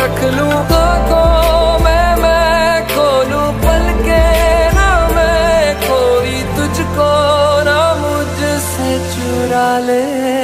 रख लूं आँखों में, मैं खोलूं पलके ना मैं, कोई तुझको ना मुझसे चुरा ले।